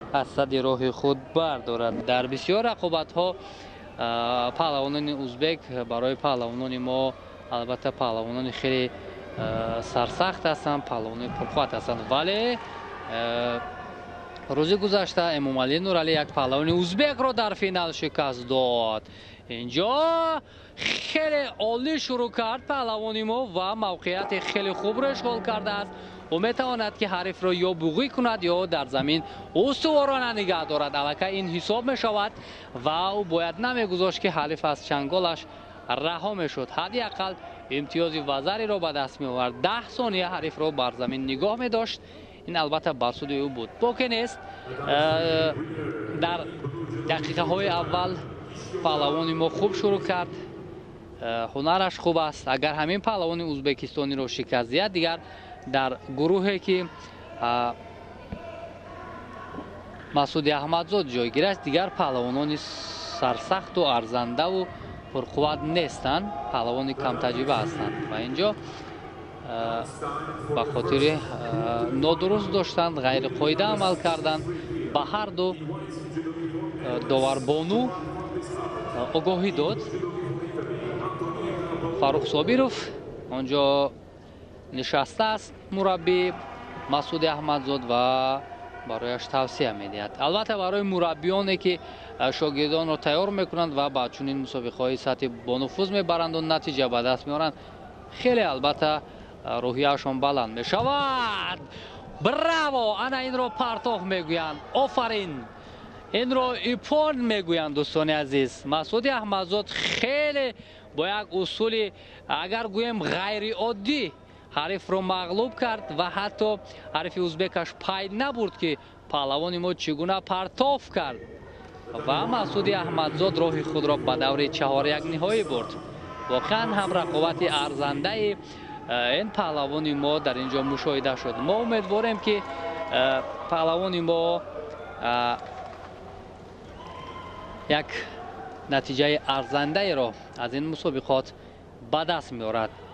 از سد راه خود بردارد. در بسیار رقابت‌ها پهلوانان ازبک برای پهلوانان ما البته پهلوانان خیلی سرسخت هستند، پهلوانان پرقوت هستند، ولی روز گذشته امامعلی نورعلی یک پهلوان ازبک را در فینال شکست داد. اینجا خیلی عالی شروع کرد پهلوان ما و موقعیت خیلی خوب را اشغال کرده است و میتواند که حریف را یا بوغی کند یا در زمین استوارانه نگه دارد. البته این حساب می شود و او باید نمیگذاشت که حریف از چنگالش رها میشد. حداقل امتیاز وزری را به دست می آورد. 10 ثانیه حریف را بر زمین نگاه می داشت. این البته بر سود او بود. باقی نیست. در دقیقه های اول پهلوان ما خوب شروع کرد، هنرش خوب است. اگر همین پهلوان ازبکستانی را شکست دهد، دیگر در گروهی که مسعود احمدزاد جایگیر است دیگر پهلوانان سرسخت و ارزنده و پرقوت نیستند، پهلوان کم تجربه هستند و اینجا به خاطر نادرست داشتند، غیر قاعده عمل کردند. به هر دو داوربانو آگاهی داد. فاروق صابیروف آنجا نشسته است، مربی مسعود احمدزاد و برایش توصیه میدهد. البته برای مربیانی که شاگردان را تیار میکنند و با چنین مسابقه‌های سطح با نفوذ میبرند و نتیجه به دست میارند، خیلی البته روحیه‌شان بلند میشود. براو! انا این را پرتاخ میگویند. آفرین! این را ایپان میگویند دوستان عزیز. مسعود احمدزاد خیلی با یک اصول اگر گویم غیر عادی حریف را مغلوب کرد و حتی حریف ازبکش پای نبرد که پهلوان ما چگونه پرتاف کرد و مسعود احمدزاد راه خود را به دور 4-1 نهایی برد. واقعا هم رقابت ارزنده این پهلوان ما در اینجا مشاهده شد. ما امیدواریم که پهلوان ما یک نتیجه ارزنده را از این مسابقات به دست می‌آورد.